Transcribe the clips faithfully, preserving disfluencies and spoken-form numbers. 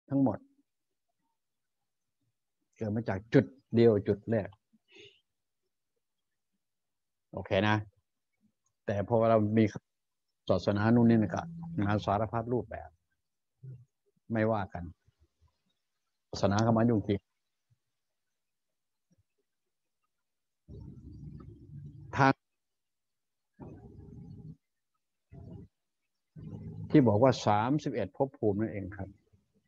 ทั้งหมดเกิดมาจากจุดเดียวจุดแรกโอเคนะแต่พอเรามีศาสนานู่นนี่ก็งานสารพัดรูปแบบไม่ว่ากันศาสนาเข้ามายุ่งเกี่ยวทางที่บอกว่าสามสิบเอ็ดภพภูมินั่นเองครับ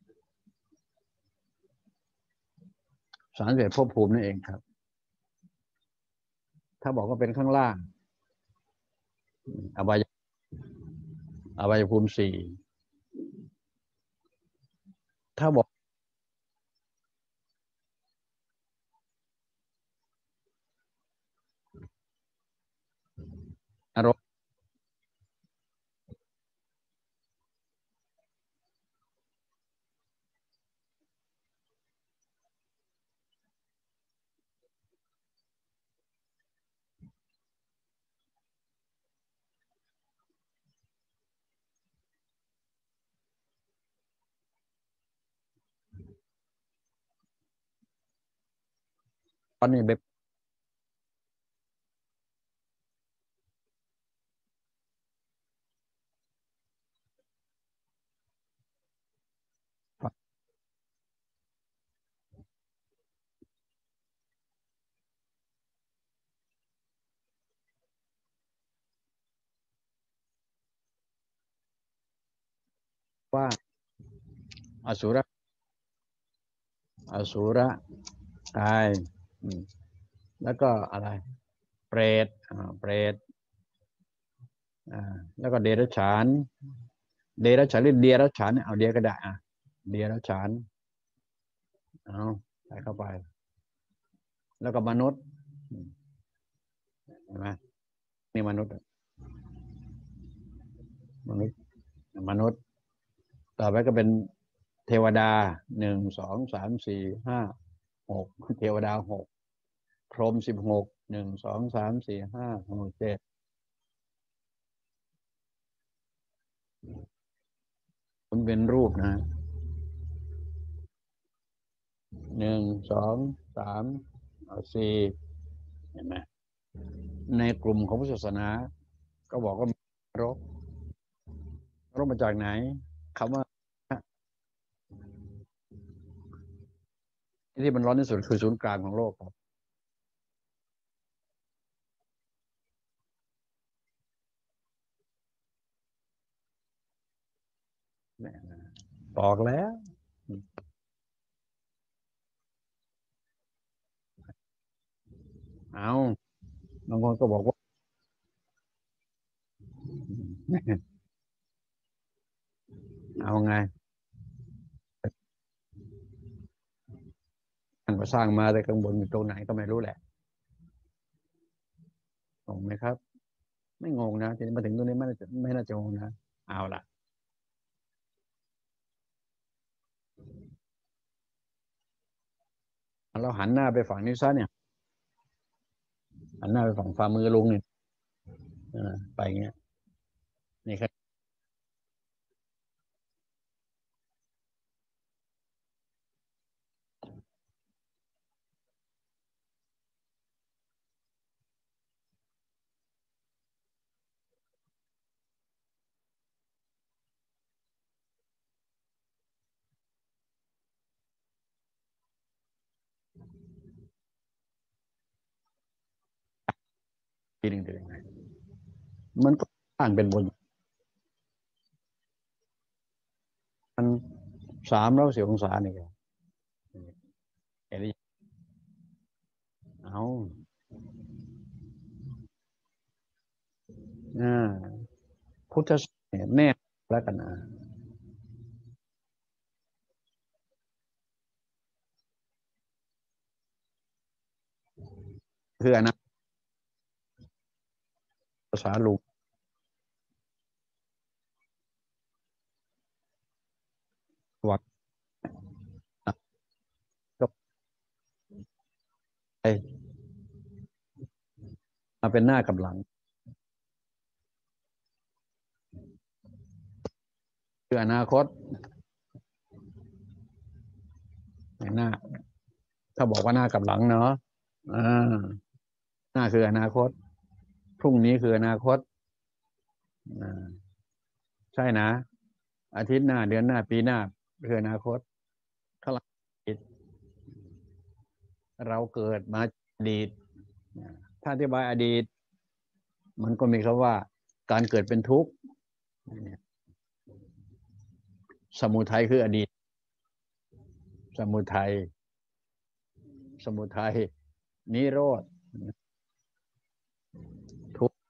สามสิบเอ็ดภพภูมินั่นเองครับถ้าบอกว่าเป็นข้างล่างอบายอบายภูมิสี่ถ้าบอกอารมณ์ตอนนี้แบบว่าอสุรอสุรกายแล้วก็อะไรเปรตเปรตแล้วก็เดรัจฉานเดรัจฉานหรือเดียรัจฉานเอาเดียก็ได้อ่ะเดียรัจฉานเอาใส่เข้าไปแล้วก็มนุษย์เห็นไหมนี่มนุษย์มนุษย์มนุษย์ต่อไปก็เป็นเทวดาหนึ่งสองสามสี่ห้าหกเทวดาหกพรหมสิบหกหนึ่งสองสามสี่ห้าหกเจ็ดมันเป็นรูปนะหนึ่งสองสามสี่เห็นไหมในกลุ่มของพุทธศาสนาก็บอกว่ารกรกมาจากไหนคำว่าที่มันร้อนที่สุดคือศูนย์กลางของโลกครับบอกแล้วเอาบางคนก็บอกว่าเอาไงท่านก็สร้างมาแต่ข้างบนอยู่ตรงไหนก็ไม่รู้แหละงงไหมครับไม่งงนะทีนี้มาถึงตรงนี้ไม่น่าจะไม่น่าจะงงนะเอาล่ะเราหันหน้าไปฝั่งนี้ซะเนี่ยหันหน้าไปฝั่งฝ่ามือลุงเนี่ยไปอย่างเงี้ยนี่ครับทีหนึ่งเป็นยังไงมันก็ต่างเป็นบนมันสามร้อยสี่องศานี่ครับเห็นไหมเอาอ่าพุทธศาสนาแน่แล้วกันนะคืออนาภาษาลุงวัดก็ไปมาเป็นหน้ากับหลังคืออนาคตหน้าถ้าบอกว่าหน้ากับหลังเนาะอ่าหน้าคืออนาคตพรุ่งนี้คืออนาคตอ่าใช่นะอาทิตย์หน้าเดือนหน้าปีหน้าคืออนาคตข้างหลังเราเกิดมาอดีตถ้าอธิบายอดีตมันก็มีคำว่าการเกิดเป็นทุกข์สมุทัยคืออดีตสมุทัยสมุทัยนิโรธทุกข์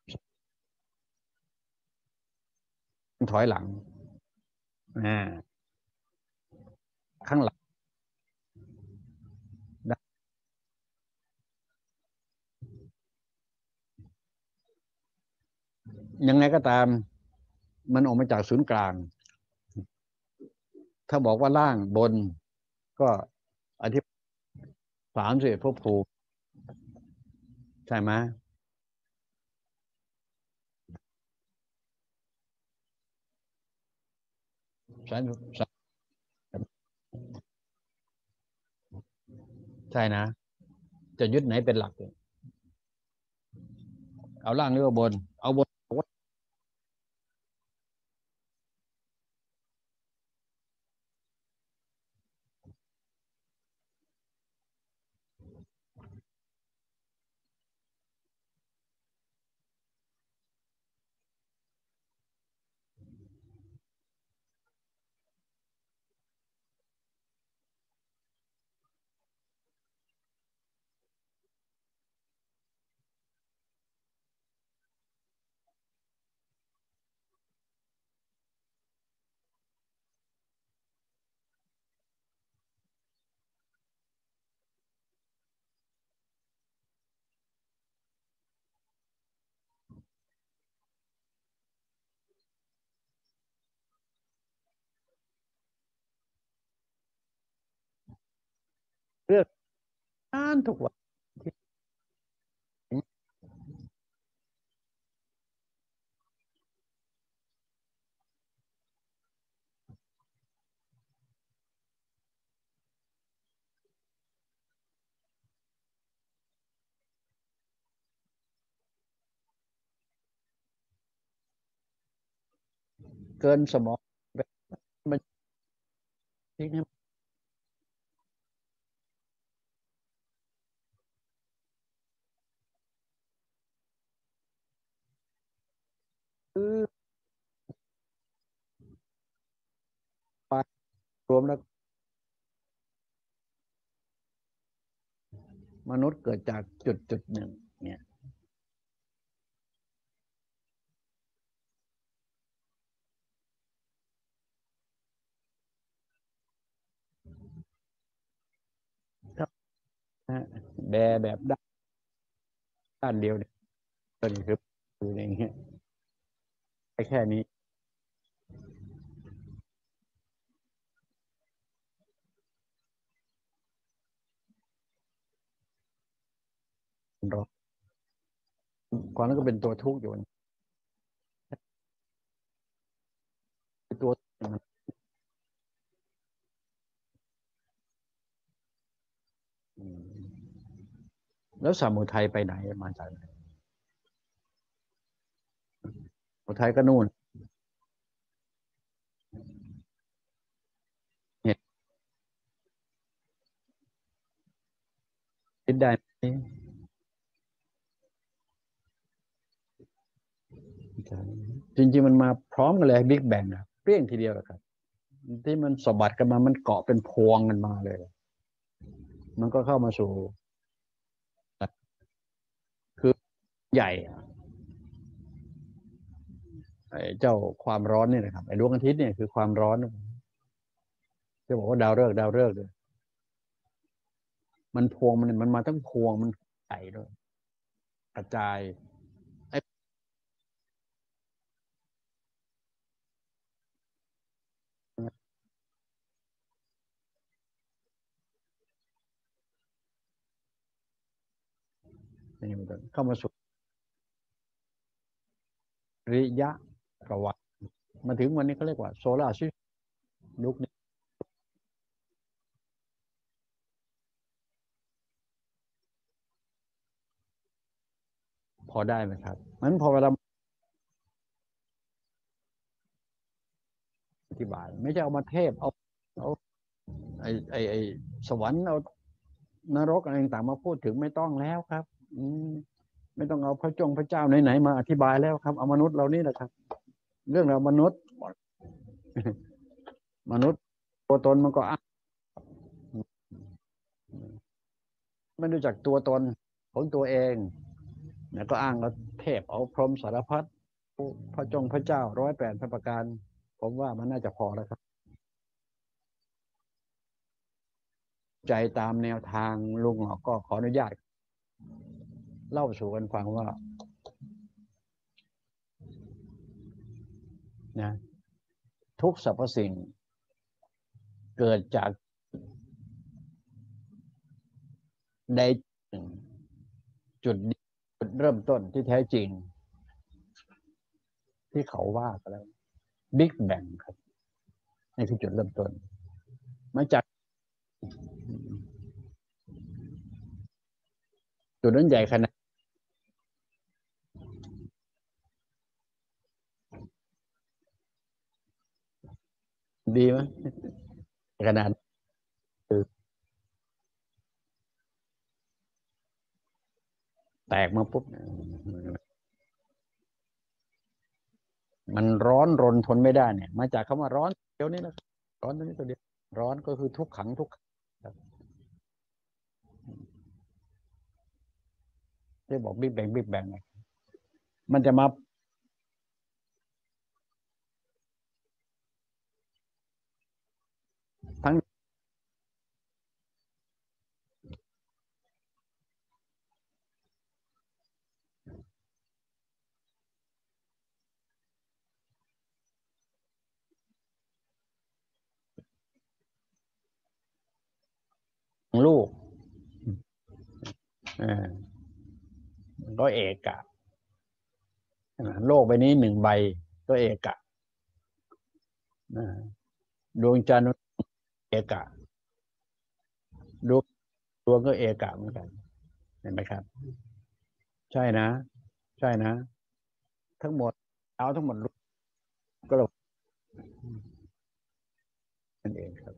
ถอยหลังอ่าข้างหลังยังไงก็ตามมันออกมาจากศูนย์กลางถ้าบอกว่าล่างบนก็อธิบายสามสิภพภูมิใช่ไหมสามสามใช่นะจะยึดไหนเป็นหลักเอาล่างหรือเอาบนเอาบนเลือกอ่านทุกวันเกินสมองมันทิ้งให้รวมแล้วมนุษย์เกิดจากจุดจุดหนึ่งเนี่ยถ้าแบแบบด้านด้านเดียวเนี่ยก็คือคืออย่างเงี้ยแค่นี้รอความนั้นก็เป็นตัวทุกข์อยู่ตัวแล้วสมุทัยไปไหนมาจากไหนสมุทัยก็นู่นเนี่ยคิดได้ไหมจริงๆมันมาพร้อมกันเลยบิ๊กแบงอะเปรี้ยงทีเดียวแหละครับที่มันสะบัดกันมามันเกาะเป็นพวงกันมาเลยมันก็เข้ามาสู่คือใหญ่ไอ้เจ้าความร้อนนี่นะครับไอ้ดวงอาทิตย์เนี่ยคือความร้อนจะบอกว่าดาวฤกษ์ดาวฤกษ์เลยมันพวงมันมันมาทั้งพวงมันใหญ่ด้วยกระจายไอ้นี่มันเข้ามาสู่ริยะประวัติมาถึงวันนี้เขาเรียกว่าโซลาร์ซิสยุคนี้อได้ไหมครับมันพอเวลาอธิบายไม่ใช่เอามาเทพเอาเอาไอ้ไอ้ไอ้สวรรค์เอานรกอะไรต่างๆมาพูดถึงไม่ต้องแล้วครับอืมไม่ต้องเอาพระจงพระเจ้าไหนๆมาอธิบายแล้วครับเอามนุษย์เรานี่แหละครับเรื่องเรามนุษย์มนุษย์ตัวตนมันก็อ้างไม่รู้จักตัวตนของตัวเองแล้วก็อ้างเอาเทพเอาพรหมสารพัดพระจงพระเจ้าร้อยแปดพระประการผมว่ามันน่าจะพอแล้วครับใจตามแนวทางลุงหอกก็ขออนุญาตเล่าสู่กันฟังว่านะทุกสรรพสิ่งเกิดจากใดจุดจุดเริ่มต้นที่แท้จริงที่เขาว่ากันแล้วบิ๊กแบงครับนี่คือจุดเริ่มต้นมาจากจุดนั้นใหญ่ขนาดดีไหมขนาดคือแตกมาปุ๊บมันร้อนรนทนไม่ได้เนี่ยมาจากคำว่าร้อนเดียวนี้นะร้อนตัวนี้ตัวเดียวร้อนก็คือทุกขังทุกขังครับที่บอกบิ๊กแบงบิ๊กแบงมันจะมาทั้งลูกเออก็เอกะโลกใบนี้หนึ่งใบก็เอกะดวงจันทร์เอกะดวงดวงก็เอกะเหมือนกันเห็นไหมครับใช่นะใช่นะทั้งหมดเอาทั้งหมดก็เรานั่นเองครับ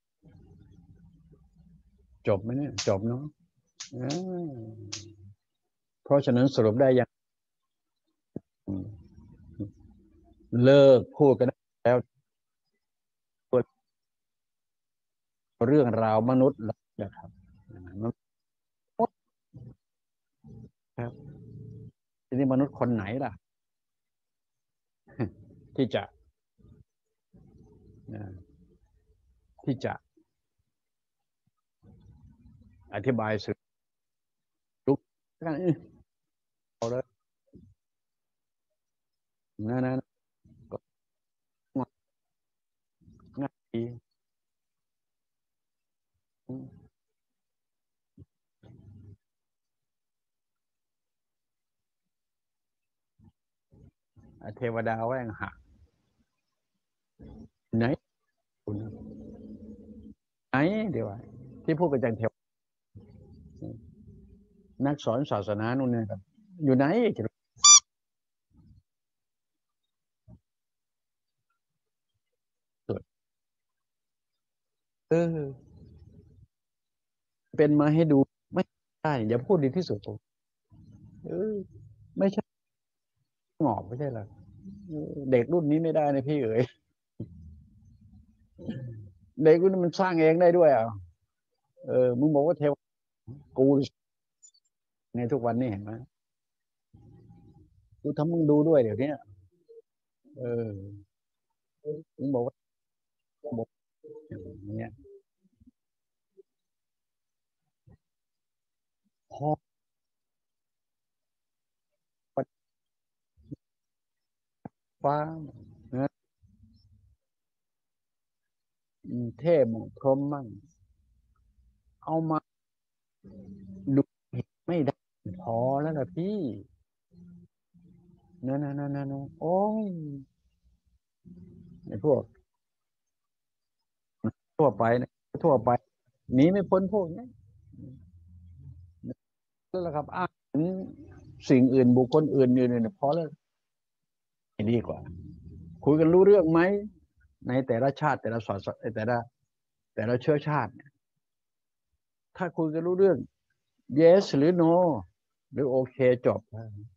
จบไหมเนี่ยจบเนาะเพราะฉะนั้นสรุปได้ยังเลิกพูดกันแล้วเรื่องราวมนุษย์นะครับครับทีนี้มนุษย์คนไหนล่ะที่จะที่จะอธิบายสื่อทุกเอาเลยนะนะก็ง่ายดีเทวดาแว่งหักไหนคุณไหนเดี๋ยวที่พูดกันจังเทวนักสอนศาสนานู่นเนี่ยครับอยู่ไหนเออเป็นมาให้ดูไม่ได้อย่าพูดดีที่สุดเออไม่ใช่หงอกไม่ใช่หรอเด็กรุ่นนี้ไม่ได้นะพี่เอ๋ยเด็กรุ่นนี้มันสร้างเองได้ด้วยอ่ะเออมึงบอกว่าเทวกูในทุกวันนี้เห็นไหมกูทำมึงดูด้วยเดี๋ยวนี้เออมึงบอกว่าบอกอย่างเงี้ยพอฟ้านะเทพพรหมมั่งเอามาดูไม่ได้พอแล้วล่ะพี่นั่นนั่นนั่นโอ้ยไอ้พวกทั่วไปนะทั่วไปหนีไม่พ้นพวกนี้นั่นแหละครับอ้างถึงสิ่งอื่นบุคคลอื่นอื่นพอแล้วดีกว่าคุยกันรู้เรื่องไหมในแต่ละชาติแต่ละศาสนาแต่ละแต่ละเชื้อชาติถ้าคุยกันรู้เรื่อง yes หรือ no หรือโอเคจบ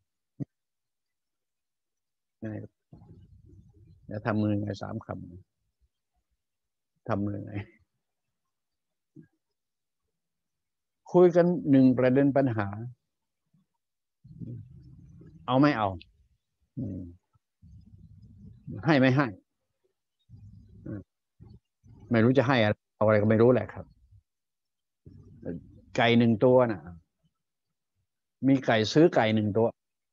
ง่ายจะทำมือไงสามคำทำมือไงคุยกันหนึ่งประเด็นปัญหาเอาไม่เอาให้ไม่ให้ไม่รู้จะให้อะไรเอาอะไรก็ไม่รู้แหละครับไก่หนึ่งตัวน่ะมีไก่ซื้อไก่หนึ่งตัว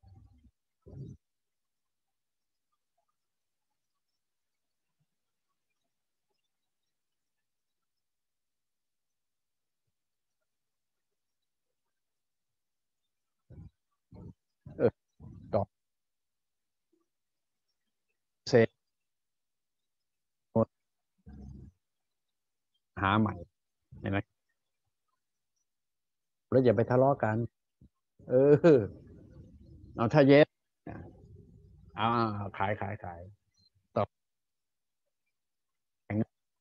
เออต่อเซหาใหม่เห็นไหมแล้วอย่าไปทะเลาะกันเออเอาถ้าเย็ดอ่าขายขายขายต่อแข่ง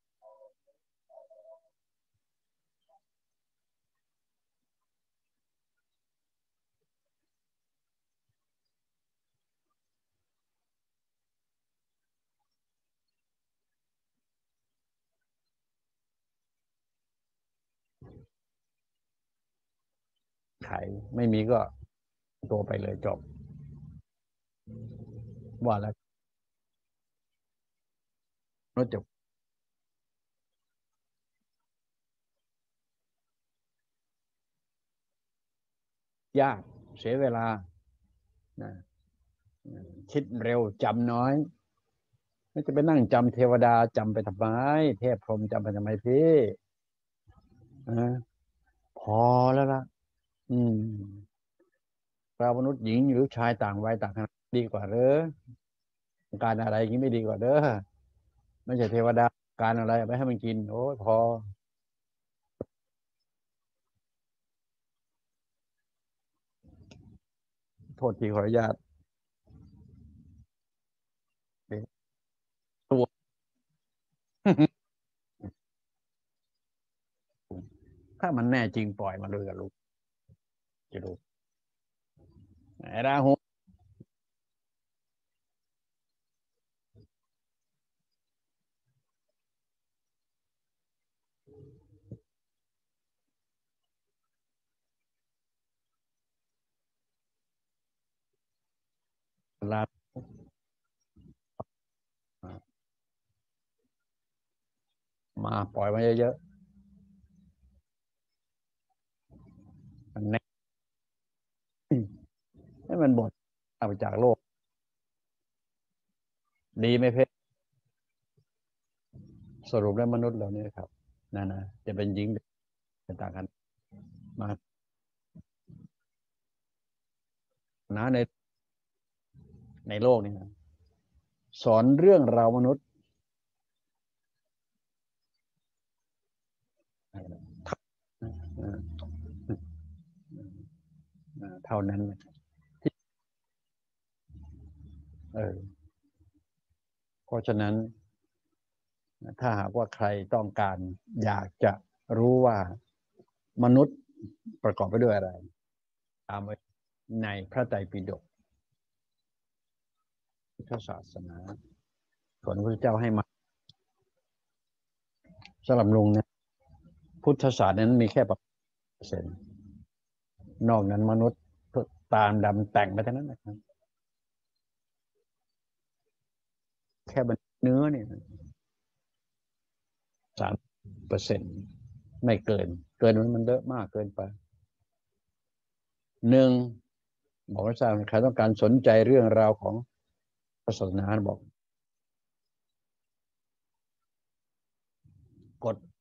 ขายไม่มีก็ตัวไปเลยจบว่าแล้วรถจบยากเสียเวลานะคิดเร็วจำน้อยไม่จะไปนั่งจำเทวดาจำไปทำไมเทพพรหมจำไปทำไมพี่นะพอแล้วล่ะอืมเรามนุษย์หญิงหรือชายต่างวัยต่างขนาดดีกว่าเด้อการอะไรอย่างนี้ไม่ดีกว่าเด้อไม่ใช่เทวดาการอะไรไปให้มันกินโอ้ยพอโทษทีขออนุญาตตัวถ้ามันแน่จริงปล่อยมาเลยกับลูกจะดูไอ้ราหูลามาปล่อยมาเยอะๆมันแน่ให้มันหมดเอาไปจากโลกดีไหมเพชรสรุปแล้วมนุษย์เราเนี่ยครับนั่นนะจะเป็นหญิงเป็นต่างกันมานะในในโลกนี้นะสอนเรื่องราวมนุษย์เท่านั้นเออเพราะฉะนั้นถ้าหากว่าใครต้องการอยากจะรู้ว่ามนุษย์ประกอบไปด้วยอะไรตามไว้ในพระไตรปิฎกพุทธศาสนาส่วนพระเจ้าให้มาสำหรับลุงเนี่ยพุทธศาสนานั้นมีแค่ประเปอร์เซ็นต์นอกนั้นมนุษย์ตามดำแต่งไปทั้งนั้นนะครับแค่เป็นเนื้อเนี่ยสามเปอร์เซ็นต์ไม่เกินเกินมันเยอะมากเกินไปหนึ่งบอกว่าทราบใครต้องการสนใจเรื่องราวของศาสนาบอกกด